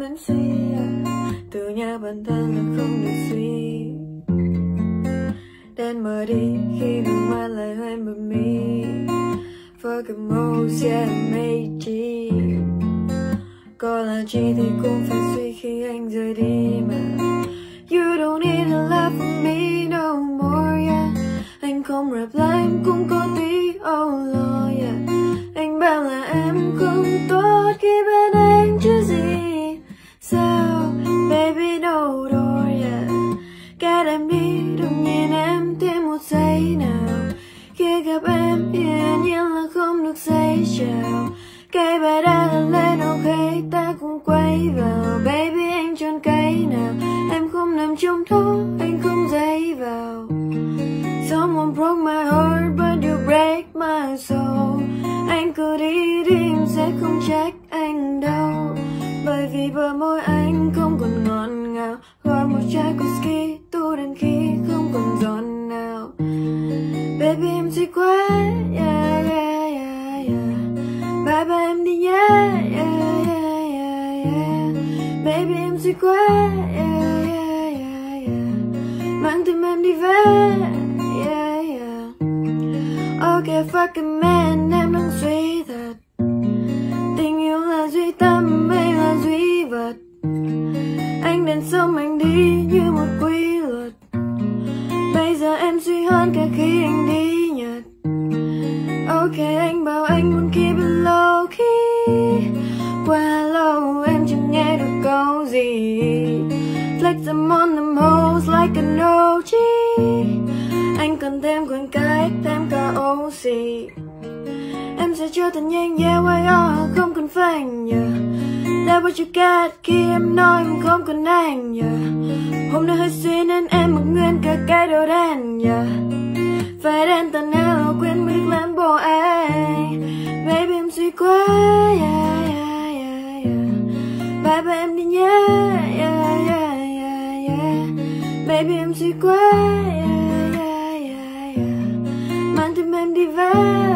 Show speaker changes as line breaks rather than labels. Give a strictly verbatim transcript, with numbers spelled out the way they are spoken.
em suy từ nhà bản thân là không được suy, đen mờ đi khi đường hoa lại hơi mờ mi. Focus yeah mây chi, có là chi thì cũng phải suy khi anh rời đi mà. You don't need to laugh for me no more yeah. Anh không rap lại em cũng có tí oh Lord yeah. Anh bảo là em không tốt khi bên anh chứ gì. Sao baby no door yeah. Kết em đi đừng nhìn em thêm một giây nào. Khi gặp em hiển nhiên là không được giấy chào. Cây bài đã lần lên ok ta cùng quay vào. Baby anh chọn cây nào. Em không nằm trong đó anh không dây vào. Someone broke my heart but you break my soul. Anh cứ đi đi em sẽ không trách anh đâu. Bởi vì bờ môi anh không còn ngọt ngào. Gọi một chai whisky tu đến khi không còn giọt nào. Baby em suy quá yeah yeah yeah yeah. Bye bye em đi nhé yeah yeah yeah yeah. Baby em suy quá yeah yeah yeah yeah. Mang tim em đi về yeah yeah. Ok fucking man em đang suy thật. Tình yêu là duy tâm hay là duy vật. Anh đến sống anh đi như một quy luật. Bây giờ em suy hơn cả khi anh đi Nhật. Ok anh bảo anh muốn keep it low key. Qua lâu em chẳng nghe được câu gì. Flex them on them hoes like an o giê. Anh cần thêm khoảng cách, thêm cả oxy. Em sẽ trở thành nhanh yeah way oh, không cần phanh yeah. That's what you got khi em nói em không cần anh yeah. Hôm nay hơi suy nên em mặc nguyên cả cái đồ đen yeah. Phải đen tận nào quên mới được làm bộ anh. Baby em suy quá yeah yeah yeah yeah. Bye bye em đi nhé yeah yeah yeah yeah. Baby em suy quá yeah yeah yeah yeah. Mang tim em đi về